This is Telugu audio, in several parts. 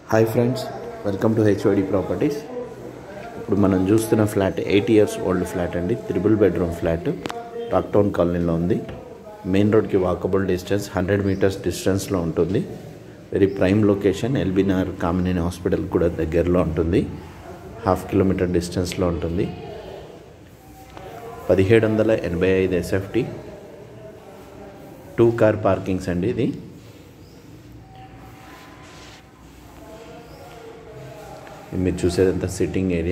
Hi friends, welcome to HOD properties. ఇప్పుడు మనం చూస్తున్న ఫ్లాట్ 8 years ఓల్డ్ ఫ్లాట్ అండి. 3 bedroom ఫ్లాట్ రాక్ టౌన్ కాలనీలో ఉంది. మెయిన్ రోడ్కి వాకబుల్ డిస్టెన్స్ 100 meters డిస్టెన్స్లో ఉంటుంది. Very prime location. LB Nagar Kamineni hospital కూడా దగ్గరలో ఉంటుంది. 1/2 kilometer డిస్టెన్స్లో ఉంటుంది. 1785 SFT, 2 car పార్కింగ్స్ అండి. ఇది మీరు చూసేదంతా సిట్టింగ్ ఏరియా.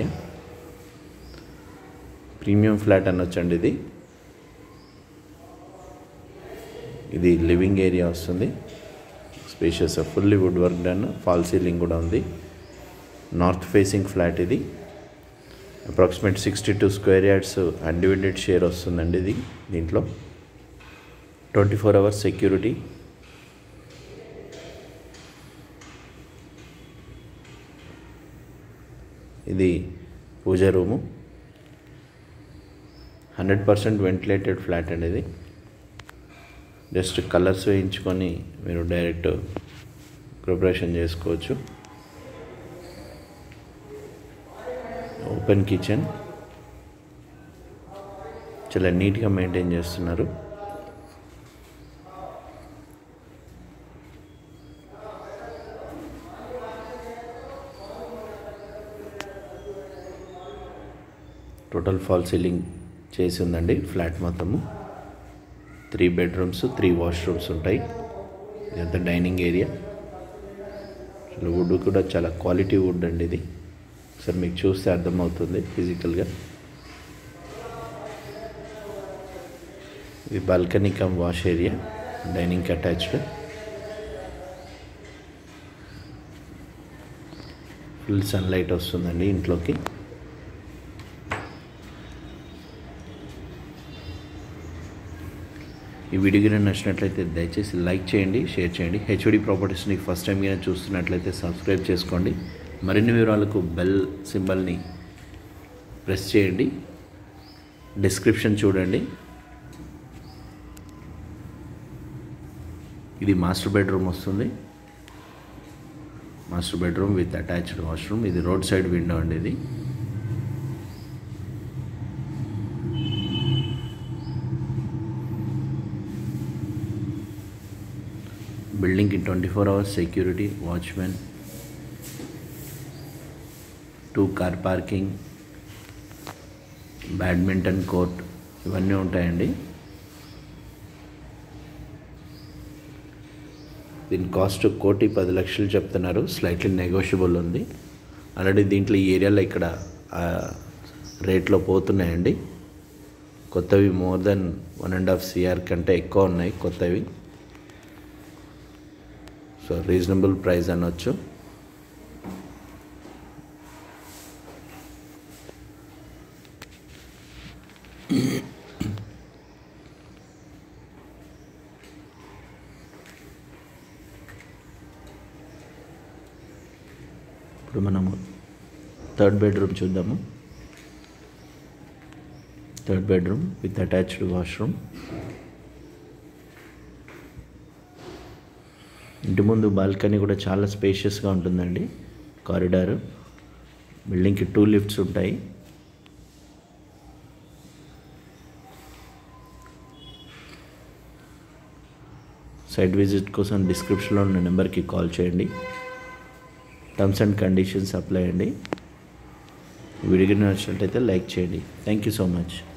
ప్రీమియం ఫ్లాట్ అనొచ్చండి. ఇది లివింగ్ ఏరియా వస్తుంది. Spacious, fully wood work done, fall ceiling కూడా ఉంది. North facing flat. ఇది approximate 62 square yards undivided share వస్తుందండి. దీంట్లో 24 hours సెక్యూరిటీ. ఇది పూజా రూము. 100% వెంటిలేటెడ్ ఫ్లాట్ అండి. ఇది జస్ట్ కలర్స్ వేయించుకొని మీరు డైరెక్ట్ ప్రిపరేషన్ చేసుకోవచ్చు. ఓపెన్ కిచెన్, చాలా నీట్గా మెయింటైన్ చేస్తున్నారు. టోటల్ ఫాల్ సీలింగ్ చేసి ఉందండి ఫ్లాట్ మొత్తము. 3 bedrooms, 3 washrooms ఉంటాయి. ఇదంతా డైనింగ్ ఏరియా. వుడ్ కూడా చాలా క్వాలిటీ వుడ్ అండి. ఇది ఒకసారి మీకు చూస్తే అర్థమవుతుంది ఫిజికల్గా. ఇది బాల్కనీ కమ్ వాష్ ఏరియా, డైనింగ్కి అటాచ్డ్. ఫుల్ సన్లైట్ వస్తుందండి ఇంట్లోకి. ఈ వీడియో కనుక నచ్చినట్లయితే దయచేసి లైక్ చేయండి, షేర్ చేయండి. హెచ్ఓడి ప్రాపర్టీస్ని ఫస్ట్ టైం కనుక చూస్తున్నట్లయితే సబ్స్క్రైబ్ చేసుకోండి. మరిన్ని వివరాలకు బెల్ సింబల్ని ప్రెస్ చేయండి. డిస్క్రిప్షన్ చూడండి. ఇది మాస్టర్ బెడ్రూమ్ వస్తుంది. Master bedroom with attached washroom. ఇది రోడ్ సైడ్ విండో అండి. ఇది బిల్డింగ్కి 24 hours security, watchman, 2 car parking, badminton court, ఇవన్నీ ఉంటాయండి. దీని కాస్ట్ 1,10,00,000 చెప్తున్నారు. స్లైట్లీ నెగోషియబుల్ ఉంది. ఆల్రెడీ దీంట్లో ఈ ఏరియాలో ఇక్కడ రేట్లో పోతున్నాయండి. కొత్తవి మోర్ దెన్ 1.5 CR కంటే ఎక్కువ ఉన్నాయి కొత్తవి. సో రీజనబుల్ ప్రైస్ అనొచ్చు. ఇప్పుడు మనము 3rd bedroom చూద్దాము. 3rd bedroom with attached washroom. ఇంటి ముందు బాల్కనీ కూడా చాలా స్పేషియస్గా ఉంటుందండి. కారిడారు. బిల్డింగ్కి 2 lifts ఉంటాయి. సైట్ విజిట్ కోసం డిస్క్రిప్షన్లో ఉన్న నెంబర్కి కాల్ చేయండి. టర్మ్స్ అండ్ కండిషన్స్ అప్లై అండి. వీడియో నచ్చినట్లయితే లైక్ చేయండి. Thank you so much.